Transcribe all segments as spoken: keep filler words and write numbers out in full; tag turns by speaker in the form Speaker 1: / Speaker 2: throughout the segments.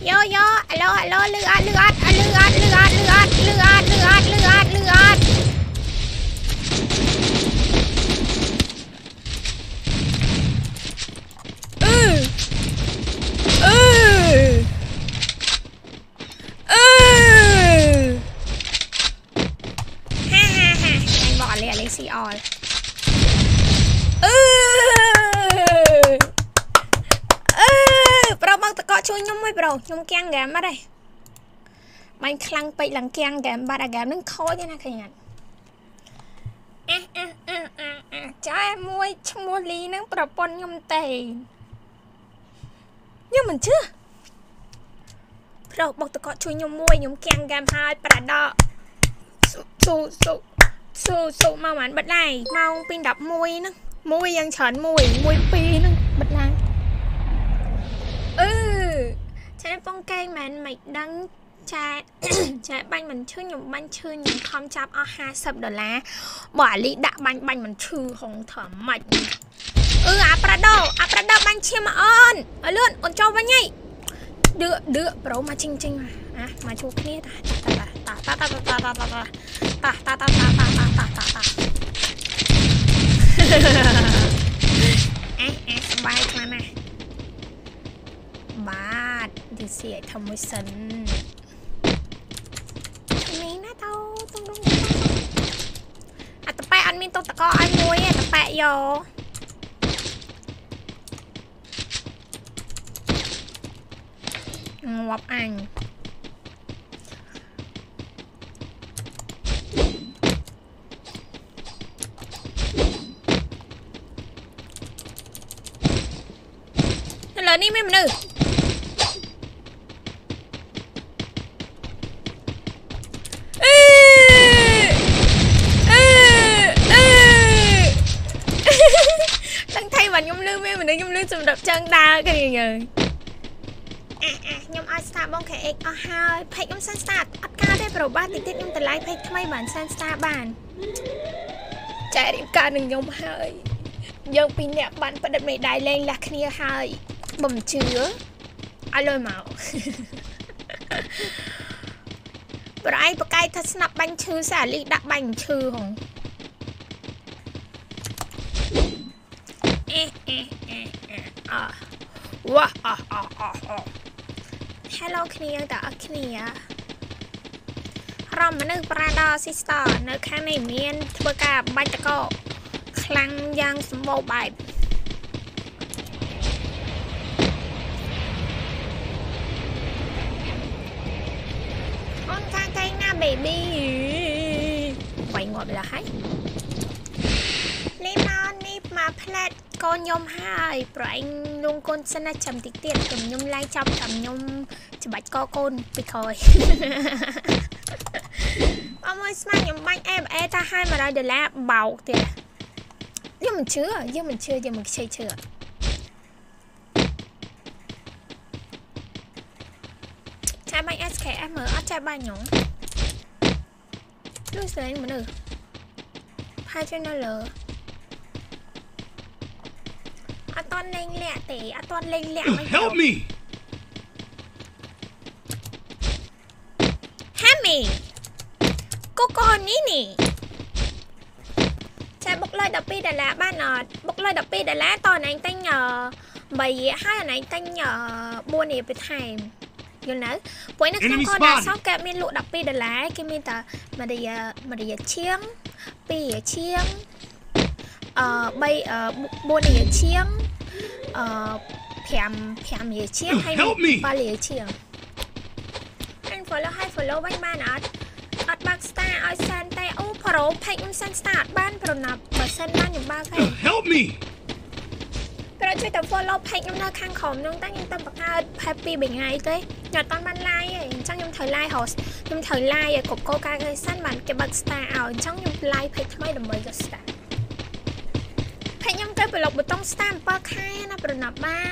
Speaker 1: យោយោអាឡូអាឡូលឺអត់លឺអត់លឺអត់លឺអត់លឺអត់លឺអត់លឺអត់លឺអត់លឺអត់អឺអឺអឺហាហាហាអញบอกอะไรอะไรซีออลអឺអឺប្រូបងតកកជួយខ្ញុំមួយប្រូខ្ញុំគាំងហ្គេមបាត់ហើយបាញ់ខ្លាំងពេកឡើងគាំងហ្គេមបាត់អាហ្គេមនឹងខូចទេណាឃើញអត់អះអះអះអះអះចាយមួយឈ្មោះលីនឹងប្រពន្ធខ្ញុំទេខ្ញុំមិនជឿប្រូបងតកកជួយខ្ញុំមួយខ្ញុំគាំងហ្គេមហើយប្រាដកស៊ូស៊ូស៊ូស៊ូមកមិនបិទឡាយម៉ោងពីដប់មួយហ្នឹងមួយយ៉ាងច្រើនមួយមួយពីរហ្នឹងបិទឡាយអឺចាពងកែងមិនមិនដឹងចាចាបាញ់មិនឈឺខ្ញុំបាញ់ឈឺខ្ញុំខំចាប់អស់ห้าสิบដុល្លារបើអាលីដាក់បាញ់បាញ់មិនឈឺហងធំម៉េចអឺអាប្រាដោអាប្រាដោបាញ់ឈាមអូនអើលឿនអូនចូលវិញហីដឺដឺប្រូមកជីងជីងអាមកជួបគ្នាតាតាតាតាតាតាតាតាតាតាតាតាតាតាតាតាអេអេសบายខ្លាំងណាស់បាទឌីស៊ីឲ្យធ្វើមួយសិននេះណាទៅទៅនោះអត់តប៉ែអត់មានតុតកឲ្យមួយទេតប៉ែយកងាប់អញលើនេះមានមនុស្សទាំងថៃបាទខ្ញុំលឺមានមនុស្សខ្ញុំលឺសម្រាប់ចង់ដើរគ្នាយើអាអាខ្ញុំឲ្យ star បង kx អស់ហើយផេកខ្ញុំសិន star អត់កើតទេប្រូបាទតិចតិចខ្ញុំតម្លៃផេកថ្មីបានសិន star បានចែករៀបការនឹងខ្ញុំហើយយើងពីរនាក់បានបដិមេដៃលេងលះគ្នាហើយបំជឿឲ្យលុយមកប្រៃបកាយថាស្នាប់បាញ់ឈឺសាលីដាក់បាញ់ឈឺហងអេអេអេអឺវ៉ាអអអអ Hello គ្នាតើអត់គ្នារំមនុស្សប្រាដោ sister នៅខាងនេះមានធ្វើការបាញ់តកខ្លាំងយ៉ាងសម្បូរបែបអូនកាកែងណា baby វាយងាប់แล้วហើយនេះមកនេះមកផ្លែតកូនខ្ញុំហើយប្រឯងលងកូនសិនណាចាំតិចទៀតខ្ញុំឡាយចាប់តាមខ្ញុំច្បាច់កកូនពីក្រោយអមមួយស្មានខ្ញុំបាញ់អេបអេថាឲ្យមួយរយដុល្លារបោកទៀតយើងមិនជឿយើងមិនជឿយើងមិនខ្ជិលជឿចាបាញ់ ét ca ép មើលអត់ចាបាញ់ខ្ញុំលុយស្លេងមនុស្សផាជួយនៅលើអត់តលេងលាក់ទេអត់តលេងលាក់មិន Help me Help me កូកូនេះនេះចាបុកលុយដប់ពីរដុល្លារបានអត់បុកលុយដប់ពីរដុល្លារតណែងតែញបីហើយណែងតែញបួននេះទៅថែមយល់នៅព្រោះនៅក្នុងកោដាសោកគេមានលក់ដប់ពីរដុល្លារគេមានតែមួយរៀលមួយរៀលជាងពីររៀលជាងអឺបីបួនរៀលជាងអឺប្រាំប្រាំរៀលជាងហើយប៉ារៀលជាងអញ follow ឲ្យ follow វិញបានអត់អត់បាក់ star ឲ្យសិនតែអូប្រូផេកខ្ញុំសិន star អត់បានប្រណាប់បើសិនបានខ្ញុំបើហើយ Help me ប្រជួយតែ follow ផេកខ្ញុំនៅខាងក្រោមនោះតែខ្ញុំតែបង្កើត happy បីថ្ងៃទេខ្ញុំអត់បាន like ទេអញ្ចឹងខ្ញុំត្រូវ like host ខ្ញុំត្រូវ like ឲ្យគ្រប់កោកាគេសិនបានគេបើក star ឲ្យអញ្ចឹងខ្ញុំ like ផេកថ្មីដើម្បីយក star ផេកខ្ញុំត្រូវប្រឡប់ប៊ូតុង star 7ខែណាប្រណាប់បាទ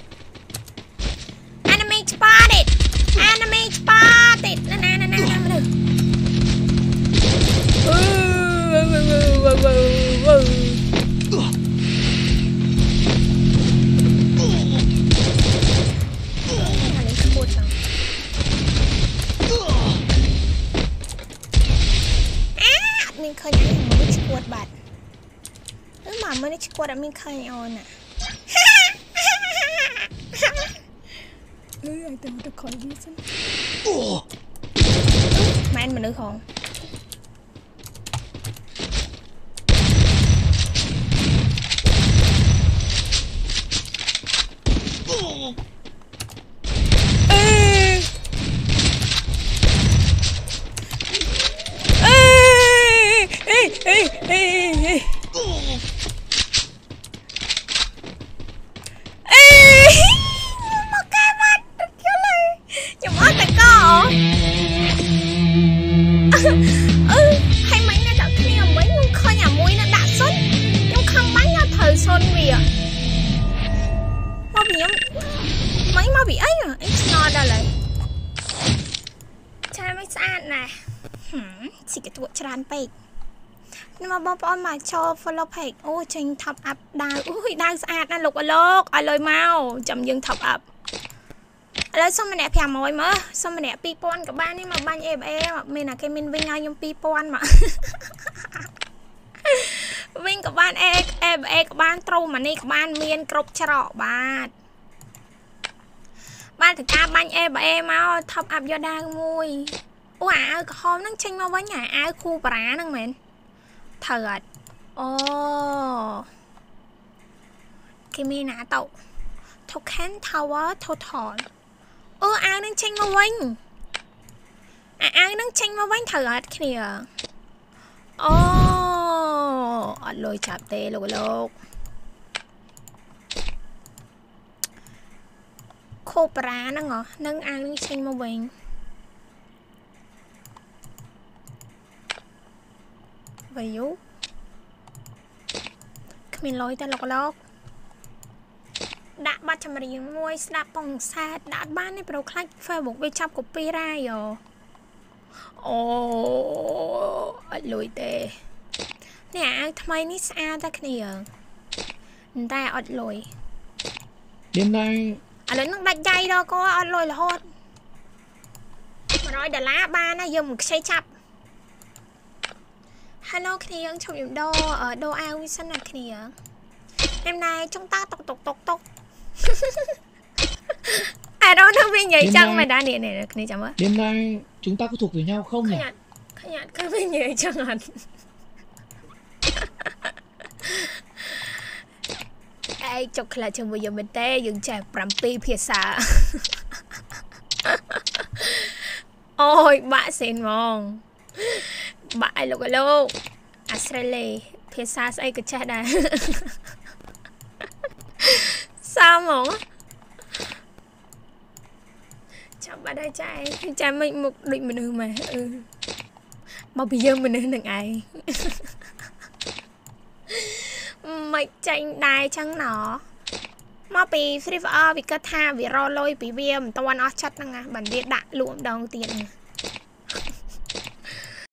Speaker 1: Anime spotted Anime spotted ណាណាណាណាមនុស្សអឺវ៉ាវ៉ាវ៉ាវ៉ាអានេះស្ពូតចឹងគាត់អត់មានឃើញអូនណាលឺឲ្យទៅទៅខលវាសិនអូមែនមនុស្សហងច្រើនពេកខ្ញុំមកបងប្អូនមកចូល follow page អូចេញ top up ដាវអូយដាវស្អាតណាស់លោកអលោកឲ្យលុយមកចាំយើង top up ឥឡូវសុំម្នាក់five hundredមើលសុំម្នាក់two thousandក៏បាននេះមកបាញ់ ép ê មានតែគេមានវិញឲ្យខ្ញុំtwo thousandមកវិញក៏បាន ép ê ក៏បានត្រូវមកនេះក៏បានមានគ្រប់ច្រកបាទបានតែការបាញ់ ép ê មក top up យកដាវមួយអូអាវក្រហមហ្នឹងចេញមកវិញអាអាវគូបារាហ្នឹងមែនត្រូវអត់អូគេមានណាតោ Token Tower Total អូអាវហ្នឹងចេញមកវិញអាអាវហ្នឹងចេញមកវិញត្រូវអត់គ្នាអូអត់លុយចាប់ទេលោកលោកគូបារាហ្នឹងហ៎នឹងអាវហ្នឹងចេញមកវិញវាយូគ្មានលុយតែលោកលោកដាក់បាត់ចម្រៀងមួយស្ដាប់ប៉ុងសាទដាក់បាននេះប្រូខ្លាច់ Facebook វាចាប់ copyright យោអូអត់លុយទេនេះអាវថ្មីនេះស្អាតតែគ្នាតែអត់លុយមានតែឥឡូវនឹងដាច់ដៃដល់គាត់អត់លុយរហូតone hundredដុល្លារបានណាយើងមិនខ្ចីចាប់Hello គ្នាយើងឈប់យំដោដោអាវវិសិនណាគ្នាem này chúng ta tục tục tục tục ai đó nó viên nhảy chân mày đã nè nèគ្នាចាំមើល
Speaker 2: đêm nay chúng ta có thuộc về nhau không nhỉ
Speaker 1: ខញ៉ាត់គឺviên nhảy chânអត់ឯងចុកខ្លាចជាមួយយើងមែនទេយើងចេះsevenភាសាអូយបាក់សេនហ្មងបាក់ឲ្យលោកលោកអាស្រ័យលេភាសាស្អីក៏ចេះដែរសាហ្មងចាំបាត់ហើយចាចាំមិនមុខដូចមនុស្សម៉ែអឺមកពីយើងមនុស្សនឹងឯងមិនចាញ់ដែរចឹងណោះមកពី Free Fire វាគិតថាវារលុយពីវាមិនតាន់អស់ចិត្តហ្នឹងណាបើវាដាក់លក់ម្ដងទៀត